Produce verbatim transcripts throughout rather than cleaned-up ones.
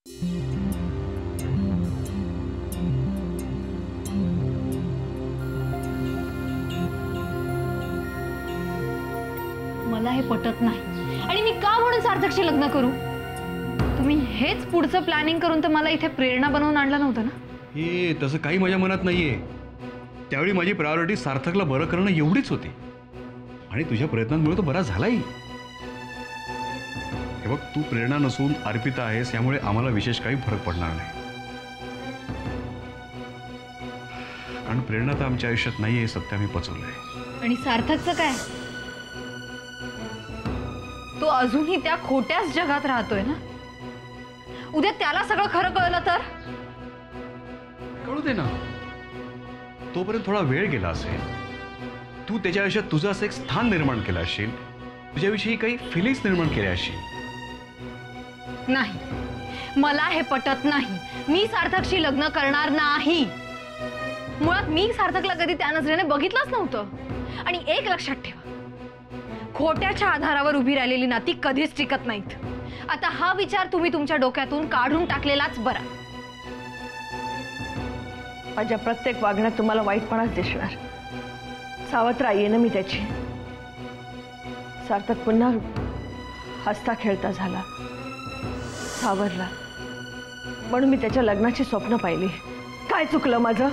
मला हे पटत नाही आणि मी का म्हणून सार्थकशी लग्न करू? तुम्ही हेच पुढचं प्लॅनिंग करून तर मला इथे प्रेरणा बनवून आणलं नव्हतं ना? हे तसं काही माझ्या मनात नाहीये. त्यावेळी माझी प्रायोरिटी सार्थकला बरं करणं एवढीच होती आणि तुझ्या प्रयत्नांमुळे तो बरा झालाही. हे बघ, तू प्रेरणा नसून अर्पिता आहेस, यामुळे आम्हाला विशेष काही फरक पडणार नाही. कारण प्रेरणा तर आमच्या आयुष्यात नाहीये हे सत्य आम्ही पचवलंय. आणि सार्थकचं काय? तो अजूनही त्या खोट्याच जगात राहतोय ना. उद्या त्याला सगळं खरं कळलं तर? कळू दे ना, तोपर्यंत थोडा वेळ गेला असेल. तू त्याच्या आयुष्यात तुझं असं एक स्थान निर्माण केलं असेल, तुझ्याविषयी काही फिलिंग्स निर्माण केल्या असतील. नाही, मला हे पटत नाही. मी सार्थकशी लग्न करणार नाही. मुळात मी सार्थकला कधी त्या नजरेने बघितलंच नव्हतं. आणि एक लक्षात ठेवा, खोट्याच्या आधारावर उभी राहिलेली नाती कधीच टिकत नाहीत. आता हा विचार तुम्ही तुमच्या डोक्यातून काढून टाकलेलाच बरा. माझ्या प्रत्येक वागण्यात तुम्हाला वाईटपणाच दिसणार. सावत्र आईये ना मी त्याची. सार्थक पुन्हा हसता खेळता झाला, सावरला, म्हणून मी त्याच्या लग्नाची स्वप्न पाहिली. काय चुकलं माझं?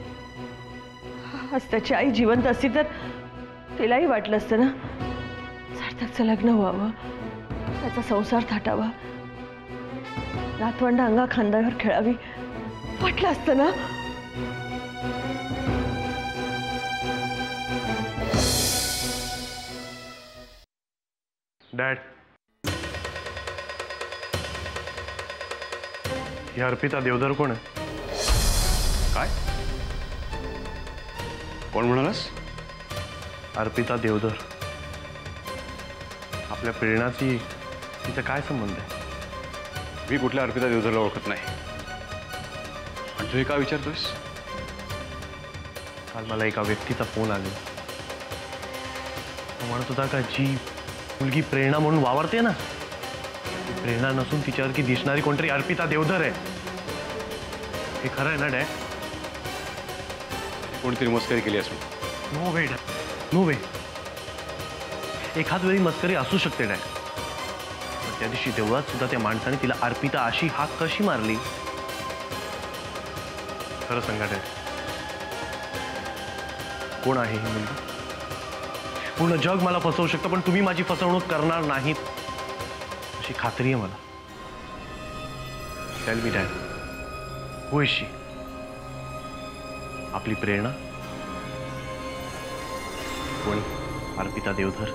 आज त्याची आई जिवंत असती तर तिलाही वाटलं असतं ना सार्थकचं लग्न व्हावं, त्याचा संसार थाटावा, नातवंड अंगा खांद्यावर खेळावी, वाटलं असतं ना. डॅड, ही अर्पिता देवधर कोण आहे? काय? कोण म्हणालास? अर्पिता देवधर. आपल्या प्रेरणाची तिचा काय संबंध आहे? मी कुठल्या अर्पिता देवधरला ओळखत नाही. पण तू हे का विचारतोयस? काल मला एका व्यक्तीचा फोन आला. तो म्हणत होता का जी मुलगी प्रेरणा म्हणून वावरते ना, ती प्रेरणा नसून तिच्यावरती दिसणारी कोणतरी अर्पिता देवधर आहे. हे खरं आहे ना डॅड? कोणतरी मस्करी केली असून. No way dad, no way. एखाद वेळी मस्करी असू शकते डॅड, पण त्या दिवशी देवळात सुद्धा त्या माणसाने तिला अर्पिता अशी हाक कशी मारली? खरं सांगा डॅड, कोण आहे ही मुलगी? पूर्ण जग मला फसवू शकतं, पण तुम्ही माझी फसवणूक करणार नाहीत अशी खात्री आहे मला. Tell me dad, who is she? आपली प्रेरणा? कोणी अर्पिता देवधर?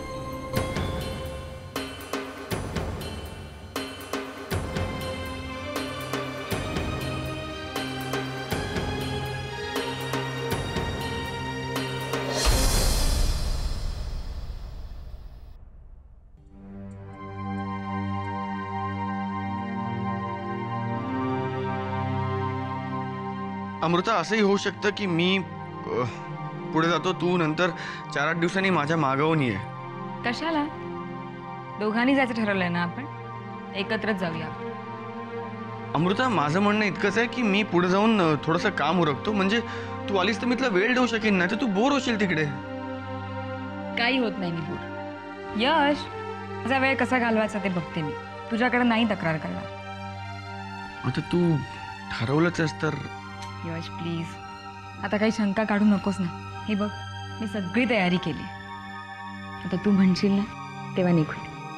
अमृता, असंही होऊ शकतं की मी पुढे जातो, तू नंतर चार आठ दिवसांनी माझ्या मागवून ये. कशाला? दोघांनी जायचं ठरवलंय ना आपण, एकत्रच जाऊया. अमृता, माझं म्हणणं इतकंच आहे की मी पुढे जाऊन थोडंसं काम उरकतो, म्हणजे तू आलीस तर मी तुला वेळ देऊ शकेन, नाही तर तू बोर होशील तिकडे. काही होत नाही मी बोर. यश, माझा वेळ कसा घालवायचा ते बघते मी, तुझ्याकडे नाही तक्रार करणार. आता तू ठरवलंच आहेस तर. यश प्लीज, आता काही शंका काढू नकोस ना. हे बघ, मी सगळी तयारी केली. आता तू म्हणशील ना तेव्हा निघू.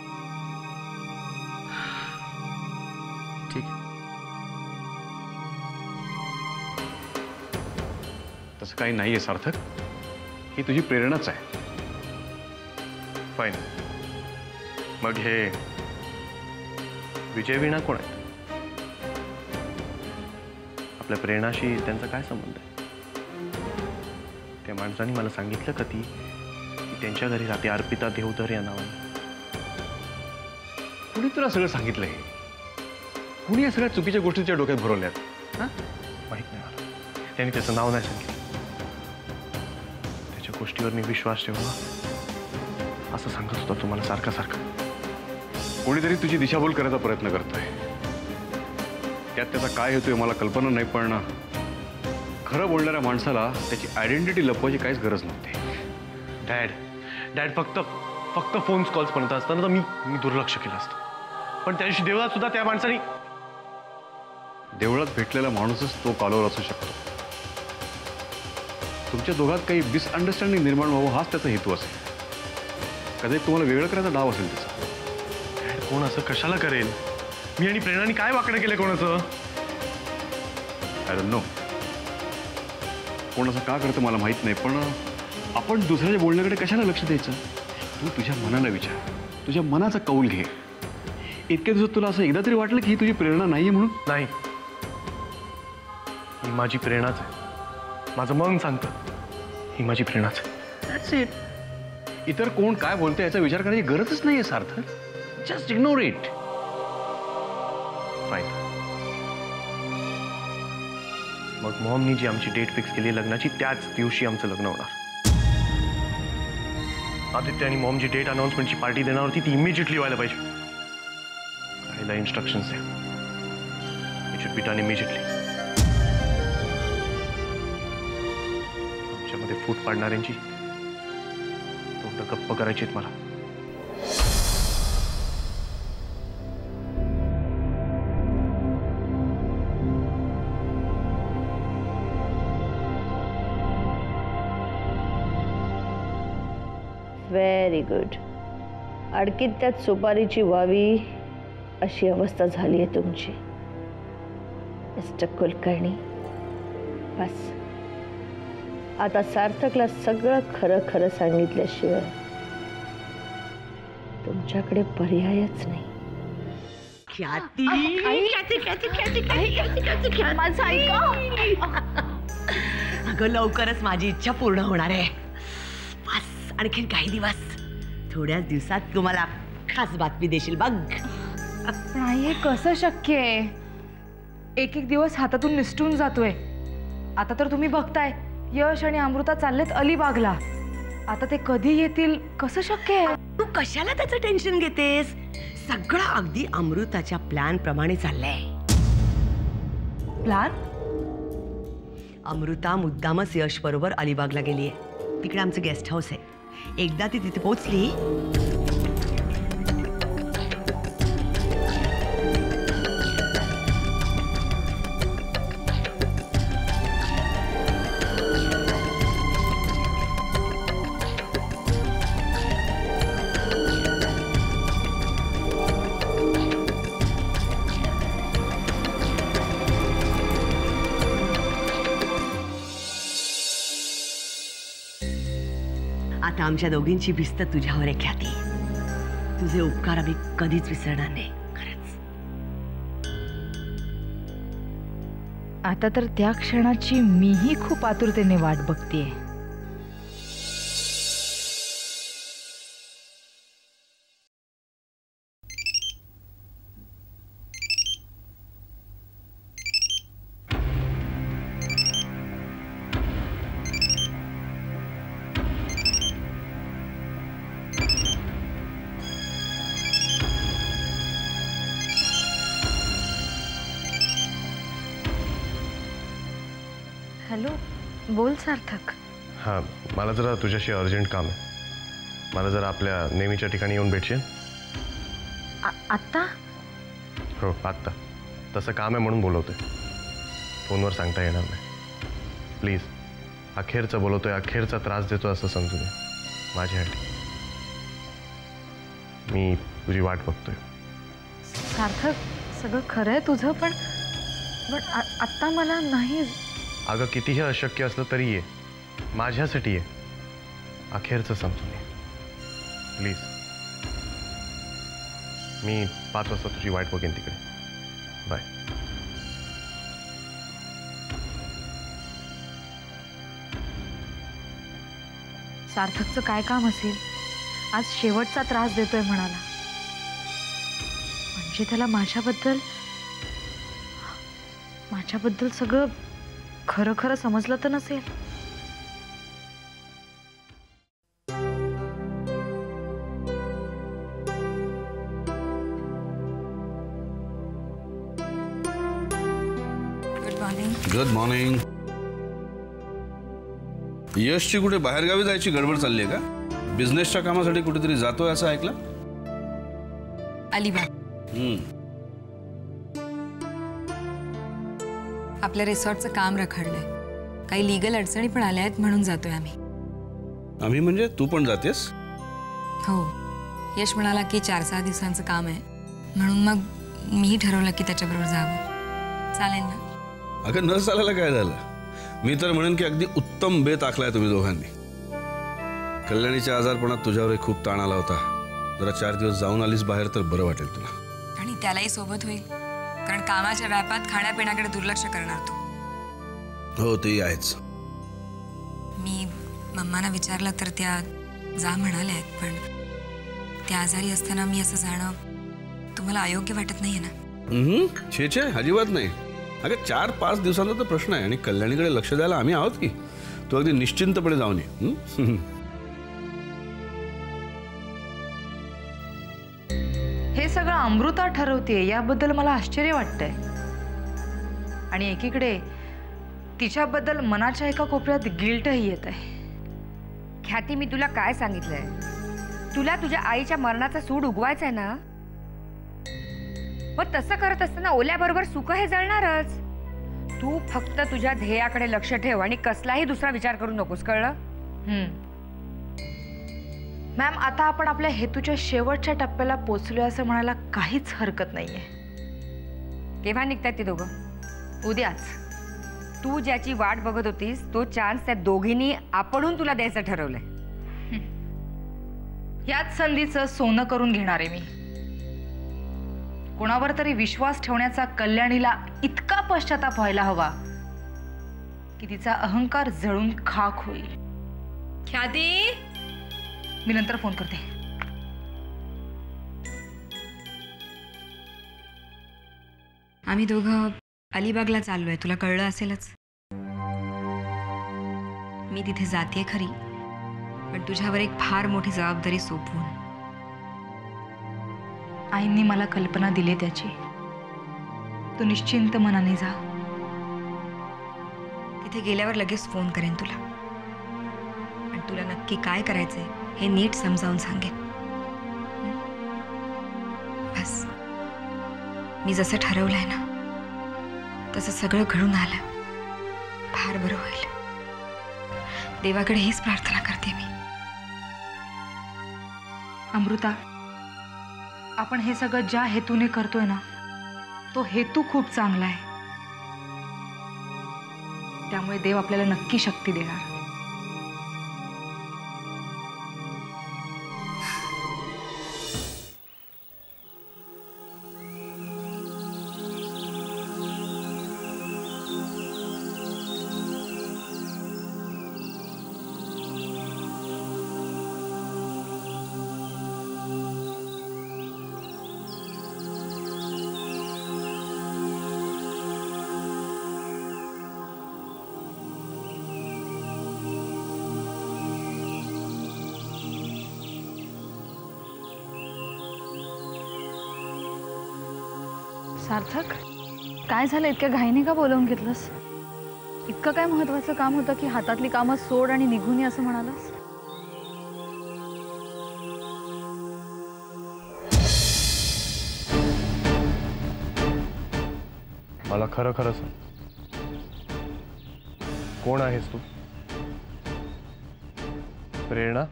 ठीक. तसं काही नाहीये सार्थक, ही तुझी प्रेरणाच आहे. फाईन. मग हे विजय वीणा कोण आहेत? आपल्या प्रेरणाशी त्यांचा काय संबंध आहे? त्या माणसाने मला सांगितलं का ती त्यांच्या घरी राहते अर्पिता देवधर या नावाने. कुणी तुला सगळं सांगितलंय? कुणी या सगळ्या चुकीच्या गोष्टीच्या डोक्यात भरवल्यात? माहित नाही मला, त्यांनी त्याचं नाव नाही सांगितलं. त्याच्या गोष्टीवर मी विश्वास ठेवला असं सांगत होता तुम्हाला सारखा सारखा. कोणीतरी तुझी दिशाभूल करायचा प्रयत्न करतोय. त्यात त्याचा काय हेतू आहे मला कल्पना नाही, पण खरं बोलणाऱ्या माणसाला त्याची आयडेंटिटी लपवायची काहीच गरज नव्हती. डॅड डॅड फक्त फक्त फोन कॉल्स बनत असताना तर मी मी दुर्लक्ष केलं असतं. पण त्या दिवशी देवळात सुद्धा त्या माणसाने देवळात भेटलेला माणूसच तो कॉलवर असू शकतो. तुमच्या दोघात काही मिसअंडरस्टँडिंग निर्माण व्हावं हाच त्याचा हेतू असेल. कदाचित तुम्हाला वेगळं करायचा डाव असेल त्याचा. डॅड कोण असं कशाला करेल? मी आणि प्रेरणाने काय वाकडं केलं कोणाचं? I don't know. कोण असं का करतं मला माहित नाही, पण आपण दुसऱ्याच्या बोलण्याकडे कशाला लक्ष द्यायचं? तू तुझ्या मनाला विचार, तुझ्या मनाचा कौल घे. इतक्या दिवसात तुला असं एकदा तरी वाटलं की ही तुझी प्रेरणा नाहीये म्हणून? नाही, ही माझी प्रेरणाच आहे. माझं मन सांगतं ही माझी प्रेरणाच आहे. इतर कोण काय बोलतंय याचा विचार करायची गरजच नाहीये Sarthak. Just ignore it. Fine. मग मॉमनी जी आमची डेट फिक्स केली लग्नाची त्याच दिवशी आमचं लग्न होणार. आदित्य आणि मॉम जी डेट अनाउन्समेंटची पार्टी देणार होती ती इमिजिएटली व्हायला पाहिजे. काहीला इन्स्ट्रक्शन्स द्या. It should be done immediately. आमच्यामध्ये फूट पाडणाऱ्यांची तोंड गप्प करायची आहेत मला. Very good. अडकीत त्यात सुपारीची व्हावी अशी अवस्था झाली आहे तुमची मिस्टर कुलकर्णी. बस आता सार्थकला सगळं खरं खरं सांगितल्याशिवाय तुमच्याकडे पर्यायच नाही. माझं ऐका. अगं लवकरच माझी इच्छा पूर्ण होणार आहे. बस आणखीन काही दिवस. थोड्याच दिवसात तुम्हाला खास बातमी देशील बघ. नाही, हे कसं शक्य आहे? एक एक दिवस हातातून निसटून जातोय. आता तर तुम्ही बघताय यश आणि अमृता चाललेत अलिबागला. आता ते कधी येतील कसं शक्य आहे? तू कशाला त्याचं टेन्शन घेतेस? सगळं अगदी अमृताच्या प्लॅन प्रमाणे चाललंय. प्लान? अमृता मुद्दामच यश बरोबर अलिबागला गेलीये. तिकडे आमचं गेस्ट हाऊस आहे. एकदा ती तिथे पोहोचली आता आमच्या दोघींची भिस्त तुझ्यावर आहे ख्याती. तुझे उपकार आम्ही कधीच विसरणार नाही. खरंच. आता तर त्या क्षणाची मीही खूप आतुरतेने वाट बघतेय. हॅलो, बोल सार्थक. हां, मला जरा तुझ्याशी अर्जंट काम आहे. मला जरा आपल्या नेहमीच्या ठिकाणी येऊन भेटशील? आत्ता? हो, आत्ता. तसं काम आहे म्हणून बोलवतोय. फोनवर सांगता येणार नाही. प्लीज. अखेरचं बोलवतोय, अखेरचा त्रास देतो असं समजू नये माझ्यासाठी. मी तुझी वाट बघतोय. सार्थक, सगळं खरं आहे तुझं, पण पण आत्ता मला नाही. अगं कितीही अशक्य असलं तरी ये. माझ्यासाठी ये. अखेरचं समजून ये प्लीज. मी पाच वाजता तुझी वाट बघेन तिकडे. बाय. सार्थकचं काय काम असेल? आज शेवटचा त्रास देतोय म्हणाला. म्हणजे त्याला माझ्याबद्दल माझ्याबद्दल सगळं खरं खरं समजलं तर नसेल? मॉर्निंग. Good morning. यशची कुठे बाहेरगावी जायची गडबड चालली आहे का? बिझनेसच्या कामासाठी कुठेतरी जातोय असं ऐकलं? अलिबाग. आपल्या रिसॉर्टचं काम रखडलंय. काही लीगल अडचणी पण आल्या आहेत म्हणून जातोय आम्ही. आम्ही म्हणजे तू पण जातेस? हो. यश म्हणाला की चार सहा दिवसांचं काम आहे म्हणून मग मी ठरवलं की त्याच्याबरोबर जावं. चालेल ना? अगं न चालायला काय झालं? मी तर म्हणेन की अगदी उत्तम बेत आखलाय तुम्ही दोघांनी. कल्याणीच्या आजारपणात तुझ्यावर खूप ताण आला होता. जरा चार दिवस जाऊन आलीस बाहेर तर बरं वाटेल तुला. आणि त्यालाही सोबत होईल कारण कामाच्या व्यापात खाण्यापिण्याकडे दुर्लक्ष करणार तो. हो तेही आहेच. मी मम्मांना विचारलं तर त्या जा म्हणाल्या आहेत पण त्या आजारी असताना मी असं जाणं तुम्हाला अयोग्य वाटत नाहीये ना? छे छे अजिबात नाही. अगं चार पाच दिवसांचा तर प्रश्न आहे आणि कल्याणीकडे लक्ष द्यायला आम्ही आहोत की. तू अगदी निश्चिंतपणे जाऊन ये. हे सगळं अमृता ठरवते याबद्दल मला आश्चर्य वाटतंय. आणि एकीकडे तिच्याबद्दल मनाच्या एका कोपऱ्यात गिल्टही येत आहे. ख्याती, मी तुला काय सांगितलंय? तुला तुझ्या आईच्या मरणाचा सूड उगवायचा आहे ना, पण तसं करत असताना ओल्याबरोबर सुख हे जळणारच. तू फक्त तुझ्या ध्येयाकडे लक्ष ठेव आणि कसलाही दुसरा विचार करू नकोस, कळलं? मॅम, आता आपण आपल्या हेतूच्या शेवटच्या टप्प्याला पोचलोय असं म्हणायला काहीच हरकत नाहीये. केव्हा निघतात ती दोघं? उद्याच. तू ज्याची वाट बघत होतीस तो चान्स त्या दोघींनी आपणहून तुला द्यायचं ठरवलंय. याच संधीचं सोनं करून घेणार आहे मी. कोणावर तरी विश्वास ठेवण्याचा कल्याणीला इतका पश्चाताप व्हायला हवा की तिचा अहंकार जळून खाक होईल. ख्याती, मी नंतर फोन करते. आम्ही दोघं अलिबागला चाललोय, तुला कळलं असेलच. मी तिथे जाते खरी पण तुझ्यावर एक फार मोठी जबाबदारी सोपवून. आईंनी मला कल्पना दिली त्याची. तू निश्चिंत मनाने जा. तिथे गेल्यावर लगेच फोन करेन तुला आणि तुला नक्की काय करायचंय हे नीट समजावून सांगेन. बस मी जसं ठरवलंय ना तसं सगळं घडून आलं. फार बरं होईल. देवाकडे हीच प्रार्थना करते मी. अमृता, आपण हे सगळं ज्या हेतूने करतोय ना तो हेतू खूप चांगला आहे. त्यामुळे देव आपल्याला नक्की शक्ती देणार. सार्थक, काय झालं? इतक्या घाईने का बोलावून घेतलंस? इतकं काय महत्वाचं काम होतं की हातातली कामं सोड आणि निघून ये असं म्हणालास? मला खरं खरं सांग, कोण आहेस तू? प्रेरणा?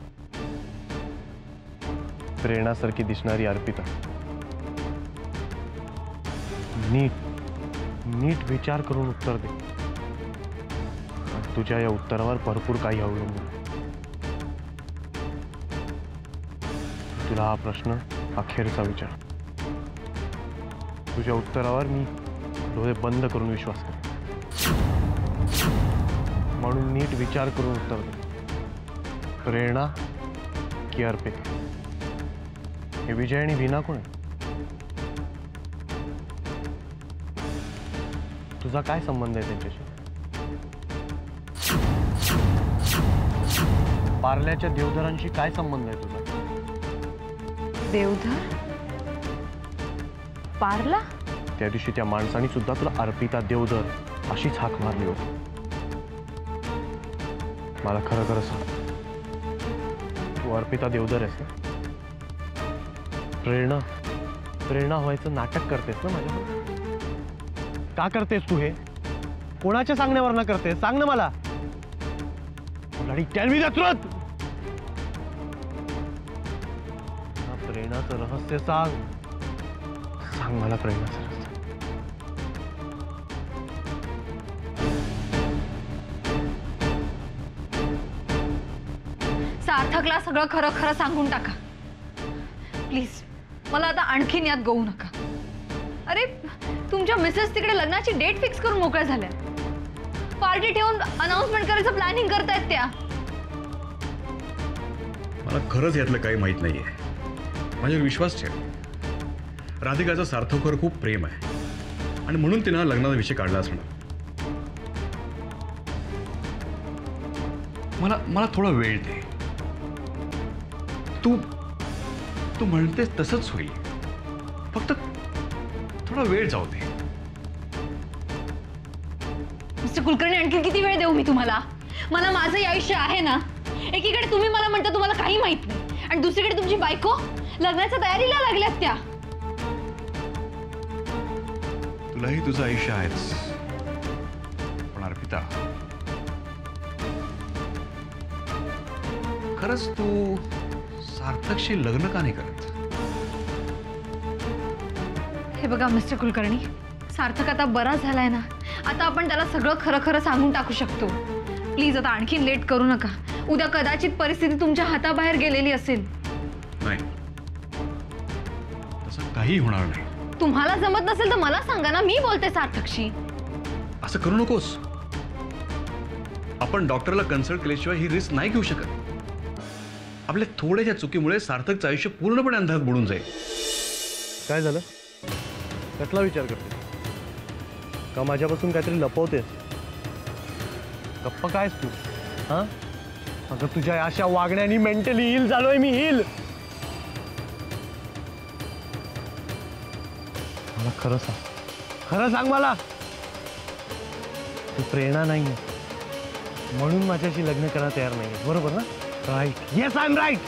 प्रेरणासारखी दिसणारी अर्पिता. नीट नीट विचार करून उत्तर दे. तुझ्या या उत्तरावर भरपूर काही अवलंबून. तुला हा प्रश्न अखेरचा विचार. तुझ्या उत्तरावर मी डोळे बंद करून विश्वास कर. म्हणून नीट विचार करून उत्तर दे. प्रेरणा की अर्पिता? हे विजय आणि वीणा कोण आहे? तुझा काय संबंध आहे त्यांच्याशी? पार्ल्याच्या देवधरांशी काय संबंध आहे तुझा? देवधर? पार्ला? त्या दिवशी त्या माणसाने सुद्धा तुला अर्पिता देवधर अशीच हाक मारली होती. मला खरं खरं सांग, तू अर्पिता देवधर आहेस ना? प्रेरणा प्रेरणा व्हायचं नाटक करतेस ना माझ्याबरोबर? का करतेस तू हे? कोणाच्या सांगण्यावर करतेस? सांग ना मला. Tell me the truth. प्रेरणाचं रहस्य सांग. सांग मला प्रेरणाचं रहस्य. सार्थकला सगळं खरं खरं सांगून टाका प्लीज. मला आता आणखीन यात गळू नका. अरे तुमच्या मिसेस तिकडे लग्नाची डेट फिक्स करून मोकळ्या झाल्या. पार्टी ठेवून अनाउन्समेंट करायचं प्लॅनिंग करतायत त्या. मला खरंच यातलं काही माहित नाहीये. माझ्यावर विश्वास ठेव. राधिकाचं सार्थकवर खूप प्रेम आहे आणि म्हणून तिनं लग्नाचा विषय काढला असणार. मला मला थोडा वेळ दे. तू तू म्हणतेस तसंच होईल. फक्त थोडा वेळ जाऊ दे. मिस्टर कुलकर्णी, आणखी किती वेळ देऊ मी तुम्हाला? मला माझं आयुष्य आहे ना. एकीकडे तुम्ही मला म्हणता तुम्हाला काही माहित नाही आणि दुसरीकडे तुमची बायको लग्नाच्या तयारीला लागल्यात त्या. तुलाही तुझं आयुष्य आहेच, पण अर्पिता खरंच तू सार्थकशी लग्न का नाही करत? हे बघा मिस्टर कुलकर्णी, सार्थक आता बरा झालाय ना. आता आपण त्याला सगळं खरं खरं सांगून टाकू शकतो. प्लीज आता आणखीन लेट करू नका. उद्या कदाचित परिस्थिती तुमच्या हाताबाहेर गेलेली असेल. नाही, तसं काही होणार नाही. तुम्हाला जमत नसेल तर मला सांगा ना, मी बोलते सार्थकशी. असं करू नकोस. आपण डॉक्टरला कन्सल्ट केल्याशिवाय ही रिस्क नाही घेऊ शकत. आपल्या थोड्याशा चुकीमुळे सार्थकचं आयुष्य पूर्णपणे अंधारात बुडून जाईल. काय झालं? कसला विचार करते? का माझ्यापासून काहीतरी लपवतेस? गप्प कायस तू? हा अगं, तुझ्या अशा वागण्यानी मेंटली हिल झालोय मी. हिल. मला खरं सांग, खरं सांग मला. तू प्रेरणा नाही म्हणून माझ्याशी लग्न करायला तयार नाही, बरोबर ना? Right. Yes, I am right.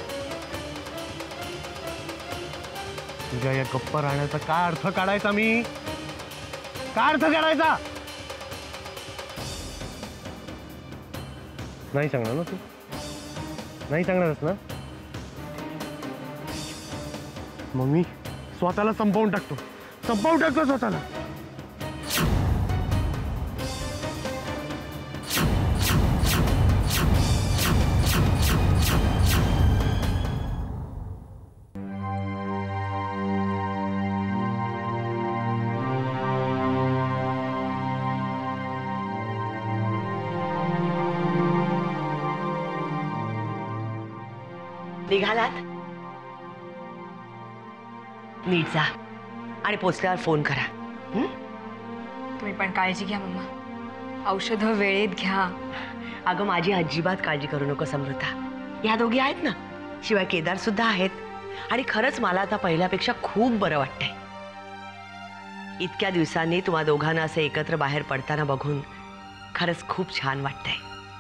तुझ्या या गप्प राहण्याचा काय अर्थ काढायचा मी? काय अर्थ काढायचा? नाही सांगणार ना तू? नाही सांगणारच ना? मग मी स्वतःला संपवून टाकतो. संपवून टाकतो स्वतःला. निघालात? नीट जा आणि पोचल्यावर फोन करा. हं? तुम्ही पण काळजी घ्या मम्मा. औषधं वेळेत घ्या. अगं, माझी अजिबात काळजी करू नको समृद्धा. या दोघी आहेत ना, शिवाय केदार सुद्धा आहेत. आणि खरंच मला आता पहिल्यापेक्षा खूप बरं वाटतंय. इतक्या दिवसांनी तुम्हा दोघांना असं एकत्र बाहेर पडताना बघून खरंच खूप छान वाटतंय.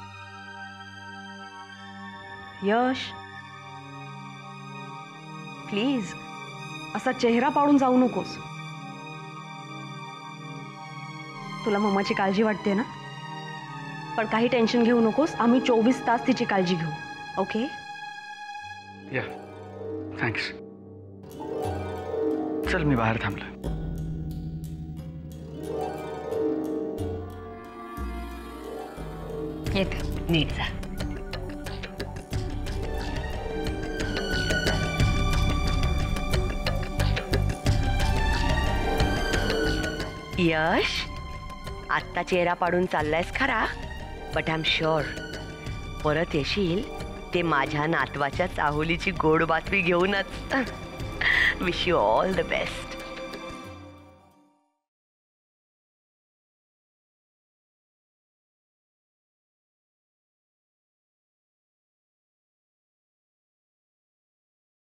यश, प्लीज असा चेहरा पाडून जाऊ नकोस. तुला मम्माची काळजी वाटते ना? पण काही टेन्शन घेऊ नकोस. आम्ही चोवीस तास तिची काळजी घेऊ. ओके? या, थँक्स. चल, मी बाहेर थांबलो. येते. नीट जा. यश, आत्ता चेहरा पाडून चाललायस खरा, बट आय एम शुअर परत येशील ते माझ्या नातवाच्या चाहुलीची गोड बातमी घेऊनच. Wish you all the best.